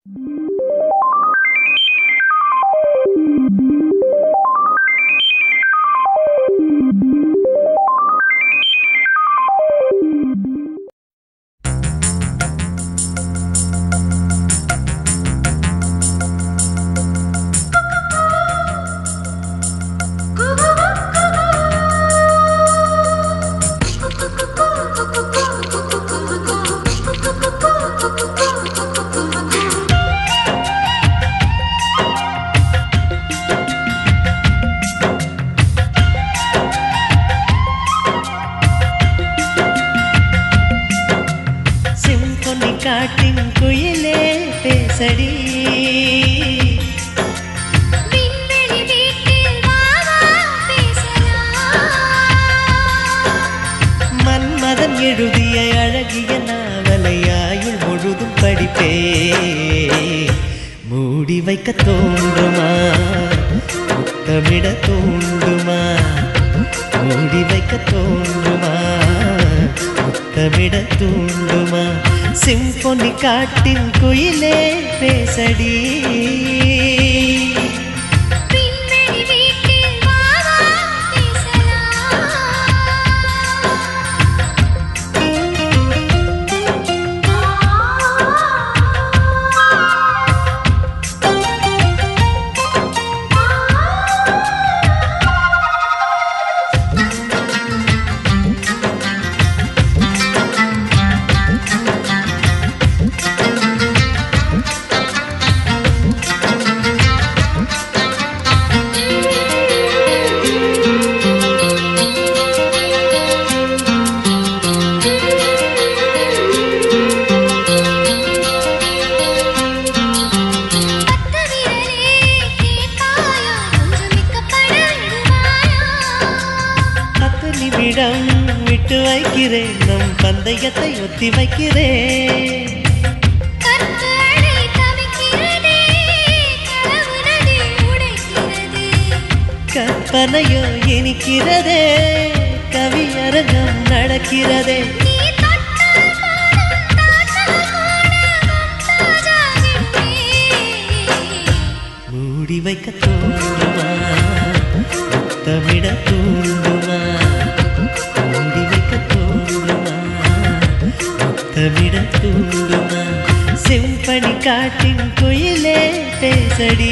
காட்டின் குயிலே பேசடி விண்வெளி வீட்டில் வாவா பேசலாம் மன்மதன் எழுதிய அழகிய நாவலை ஆயுள் முழுதும் படிப்பே மூடி வைக்க தோன்றுமா முத்தமிட தோன்றுமா மூடி வைக்க தோன்றுமா முத்தமிட தூண்டுமா சிம்பொனி காட்டின் குயிலே பேசடி விண்வெளி வீட்டில் வாவா விட்டு வைக்கிறேன் நம் பந்தயத்தை ஒத்தி வைக்கிறேன் கற்பனையோ இனிக்கிறதே கவியரங்கம் நடக்கிறதே மூடி வைக்க தோன்றுமா முத்தமிட தூண்டுமா மூடி வைக்க தோன்றுமா முத்தமிட தூண்டுமா செம்பனி காட்டின் குயிலே பேசடி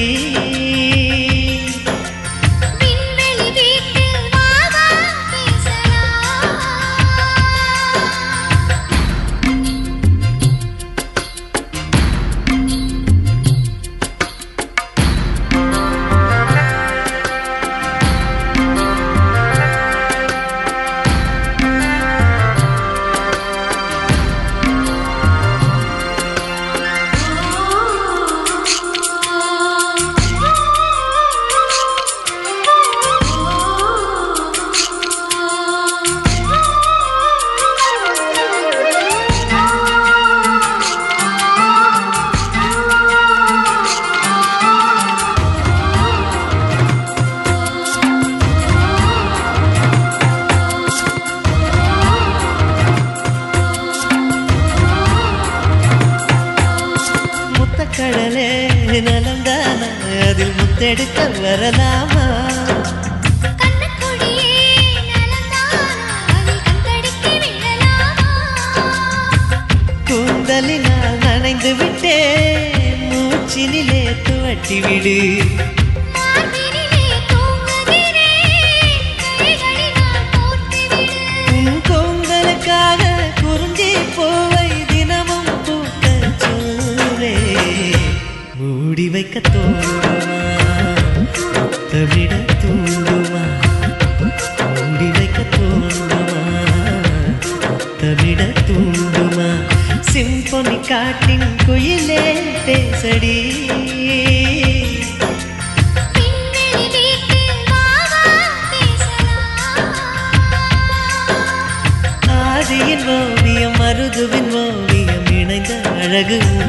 கடலே நலந்தானா அதில் முத்தெடுக்க வரலாமா கூந்தலினால் நனைந்து விட்டே மூச்சினிலே துவட்டி விடு உன் கூந்தலுக்காக குறிஞ்சி பூவை தினமும் மூடி வைக்க தோன்றுமா முத்தமிட தூண்டுமா மூடி வைக்க தோன்றுமா முத்தமிட தூண்டுமா சிம்பொனி காட்டின் குயிலே பேசடி ஆதியின் ஓவியம் மருதுவின் ஓவியம் இணைந்த அழகு